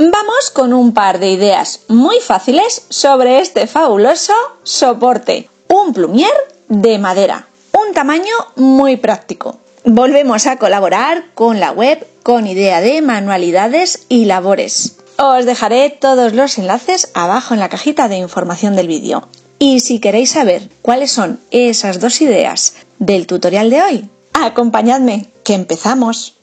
Vamos con un par de ideas muy fáciles sobre este fabuloso soporte, un plumier de madera, un tamaño muy práctico. Volvemos a colaborar con la web con idea de manualidades y labores. Os dejaré todos los enlaces abajo en la cajita de información del vídeo. Y si queréis saber cuáles son esas dos ideas del tutorial de hoy, acompañadme, que empezamos.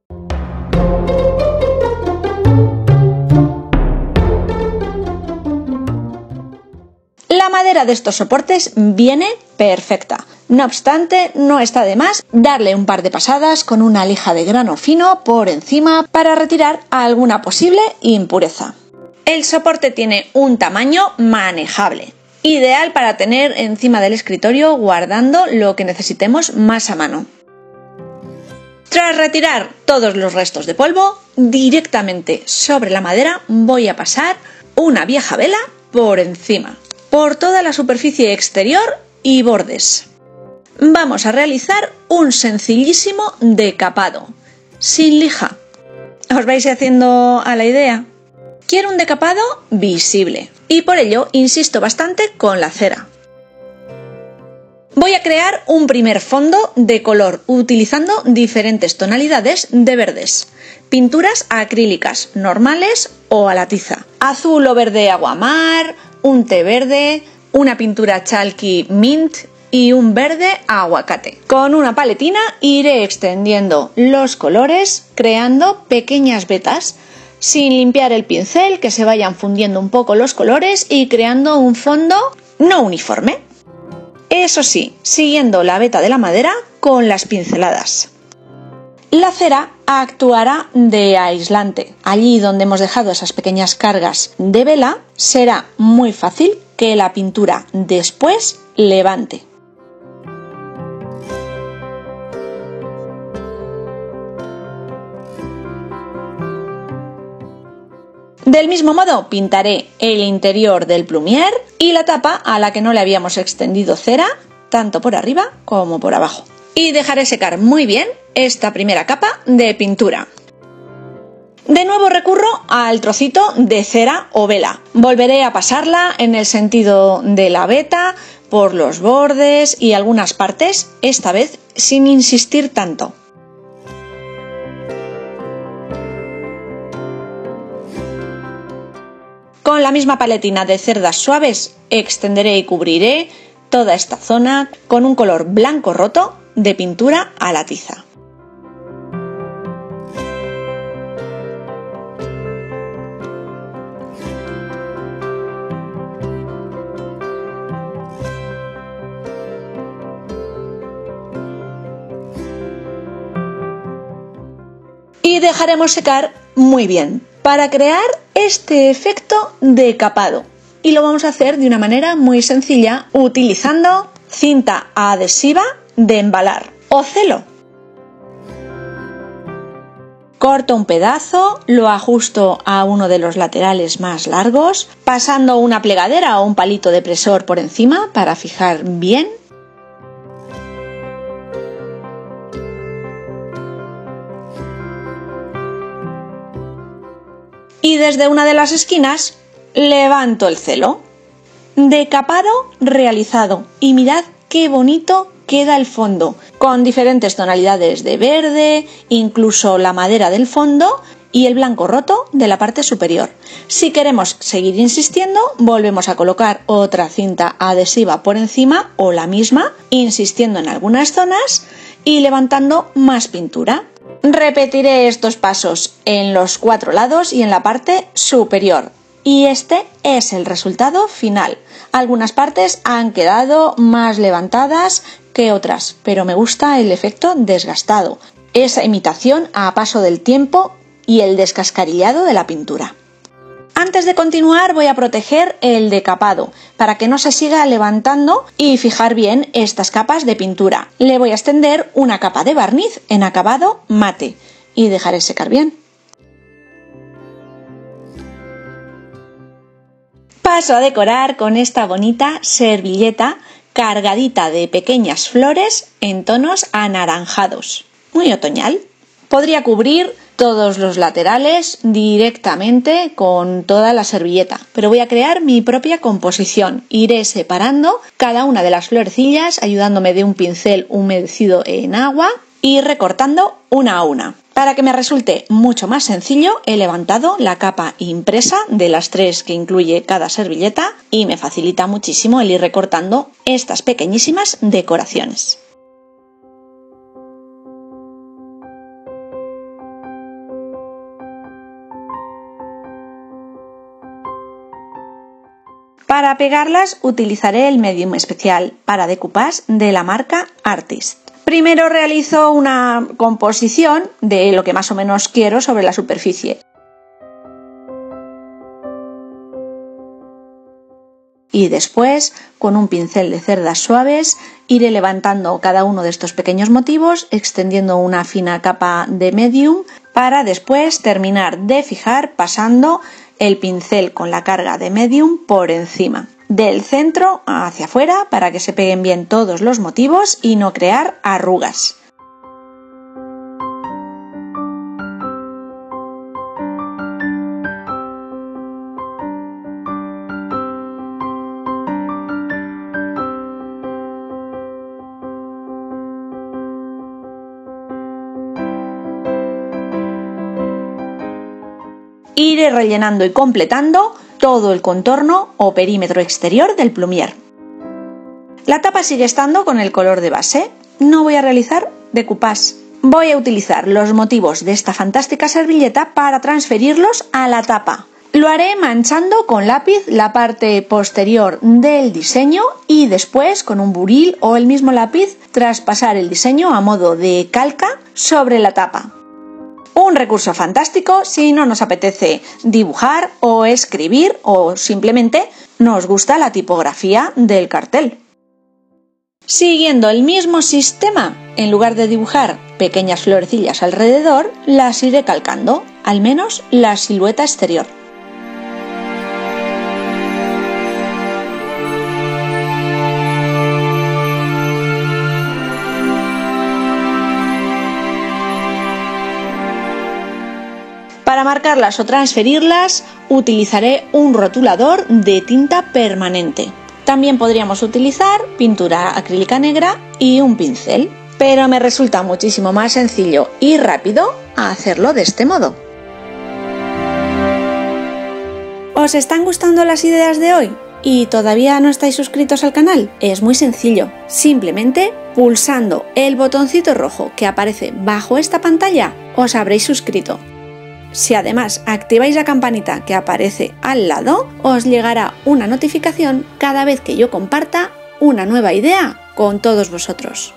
La madera de estos soportes viene perfecta. No obstante, no está de más darle un par de pasadas con una lija de grano fino por encima para retirar alguna posible impureza. El soporte tiene un tamaño manejable, ideal para tener encima del escritorio guardando lo que necesitemos más a mano. Tras retirar todos los restos de polvo, directamente sobre la madera voy a pasar una vieja vela por encima, por toda la superficie exterior y bordes. Vamos a realizar un sencillísimo decapado, sin lija. ¿Os vais haciendo a la idea? Quiero un decapado visible y por ello insisto bastante con la cera. Voy a crear un primer fondo de color utilizando diferentes tonalidades de verdes, pinturas acrílicas normales o a la tiza, azul o verde aguamar, un té verde, una pintura chalky mint y un verde aguacate. Con una paletina iré extendiendo los colores creando pequeñas vetas, sin limpiar el pincel, que se vayan fundiendo un poco los colores y creando un fondo no uniforme. Eso sí, siguiendo la veta de la madera con las pinceladas. La cera actuará de aislante. Allí donde hemos dejado esas pequeñas cargas de vela, será muy fácil que la pintura después levante. Del mismo modo pintaré el interior del plumier y la tapa a la que no le habíamos extendido cera, tanto por arriba como por abajo. Y dejaré secar muy bien esta primera capa de pintura. De nuevo recurro al trocito de cera o vela. Volveré a pasarla en el sentido de la veta, por los bordes y algunas partes, esta vez sin insistir tanto. Con la misma paletina de cerdas suaves extenderé y cubriré toda esta zona con un color blanco roto de pintura a la tiza. Y dejaremos secar muy bien para crear este efecto decapado. Y lo vamos a hacer de una manera muy sencilla utilizando cinta adhesiva de embalar o celo. Corto un pedazo, lo ajusto a uno de los laterales más largos, pasando una plegadera o un palito depresor por encima para fijar bien. Y desde una de las esquinas levanto el celo. Decapado realizado. Y mirad qué bonito queda el fondo, con diferentes tonalidades de verde, incluso la madera del fondo y el blanco roto de la parte superior. Si queremos seguir insistiendo, volvemos a colocar otra cinta adhesiva por encima o la misma, insistiendo en algunas zonas y levantando más pintura. Repetiré estos pasos en los 4 lados y en la parte superior. Y este es el resultado final. Algunas partes han quedado más levantadas que otras, pero me gusta el efecto desgastado, esa imitación a paso del tiempo y el descascarillado de la pintura. Antes de continuar voy a proteger el decapado para que no se siga levantando y fijar bien estas capas de pintura. Le voy a extender una capa de barniz en acabado mate y dejaré secar bien. Paso a decorar con esta bonita servilleta cargadita de pequeñas flores en tonos anaranjados. Muy otoñal. Podría cubrir todos los laterales directamente con toda la servilleta, pero voy a crear mi propia composición. Iré separando cada una de las florecillas ayudándome de un pincel humedecido en agua y recortando una a una. Para que me resulte mucho más sencillo, he levantado la capa impresa de las 3 que incluye cada servilleta y me facilita muchísimo el ir recortando estas pequeñísimas decoraciones. Para pegarlas utilizaré el medium especial para decoupage de la marca Artist. Primero realizo una composición de lo que más o menos quiero sobre la superficie. Y después, con un pincel de cerdas suaves, iré levantando cada uno de estos pequeños motivos, extendiendo una fina capa de medium para después terminar de fijar pasando el pincel con la carga de medium por encima, del centro hacia afuera para que se peguen bien todos los motivos y no crear arrugas. Iré rellenando y completando todo el contorno o perímetro exterior del plumier. La tapa sigue estando con el color de base. No voy a realizar decoupage. Voy a utilizar los motivos de esta fantástica servilleta para transferirlos a la tapa. Lo haré manchando con lápiz la parte posterior del diseño y después con un buril o el mismo lápiz traspasar el diseño a modo de calca sobre la tapa. Un recurso fantástico si no nos apetece dibujar o escribir o simplemente nos gusta la tipografía del cartel. Siguiendo el mismo sistema, en lugar de dibujar pequeñas florecillas alrededor, las iré calcando, al menos la silueta exterior. Para marcarlas o transferirlas utilizaré un rotulador de tinta permanente. También podríamos utilizar pintura acrílica negra y un pincel, pero me resulta muchísimo más sencillo y rápido hacerlo de este modo. ¿Os están gustando las ideas de hoy? ¿Y todavía no estáis suscritos al canal? Es muy sencillo, simplemente pulsando el botoncito rojo que aparece bajo esta pantalla os habréis suscrito. Si además activáis la campanita que aparece al lado, os llegará una notificación cada vez que yo comparta una nueva idea con todos vosotros.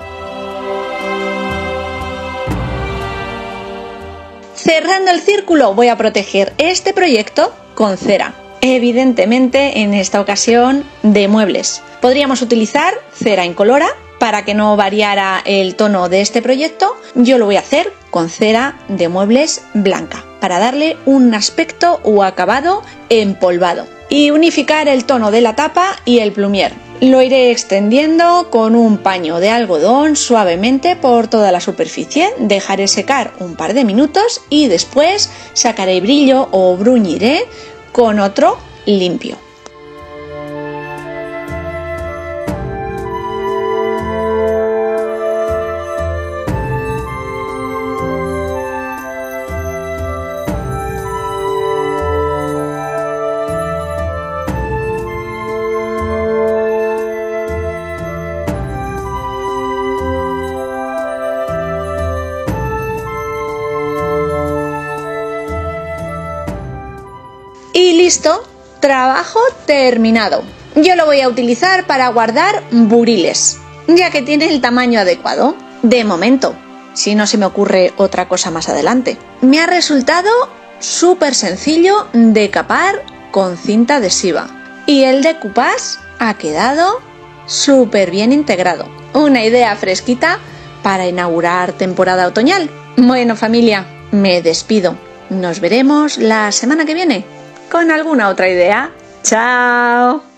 Cerrando el círculo, voy a proteger este proyecto con cera. Evidentemente, en esta ocasión, de muebles. Podríamos utilizar cera incolora para que no variara el tono de este proyecto. Yo lo voy a hacer con cera de muebles blanca para darle un aspecto o acabado empolvado y unificar el tono de la tapa y el plumier. Lo iré extendiendo con un paño de algodón suavemente por toda la superficie, dejaré secar un par de minutos y después sacaré brillo o bruñiré con otro limpio. Y listo, trabajo terminado. Yo lo voy a utilizar para guardar buriles, ya que tiene el tamaño adecuado. De momento, si no se me ocurre otra cosa más adelante. Me ha resultado súper sencillo decapar con cinta adhesiva. Y el decoupage ha quedado súper bien integrado. Una idea fresquita para inaugurar temporada otoñal. Bueno, familia, me despido. Nos veremos la semana que viene con alguna otra idea. ¡Chao!